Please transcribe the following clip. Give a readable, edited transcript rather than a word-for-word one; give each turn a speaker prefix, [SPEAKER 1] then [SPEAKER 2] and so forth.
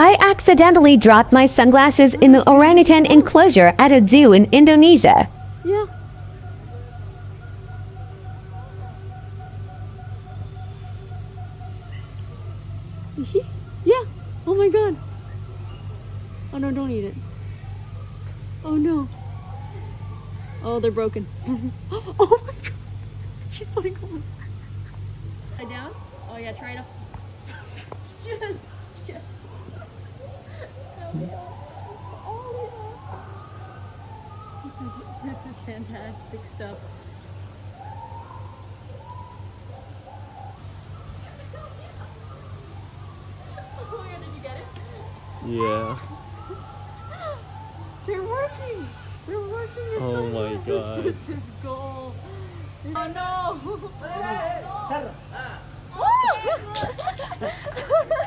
[SPEAKER 1] I accidentally dropped my sunglasses in the orangutan enclosure at a zoo in Indonesia.
[SPEAKER 2] Yeah. Yeah. Oh my god. Oh no, don't eat it. Oh no. Oh, they're broken. Oh my god. She's putting on. Lie down? Oh yeah, try it up. Yes. Yes. This is fantastic stuff. Oh my god, did you get it?
[SPEAKER 3] Yeah.
[SPEAKER 2] They're working! They're working! It's
[SPEAKER 3] Oh my god.
[SPEAKER 2] This is gold. Oh no!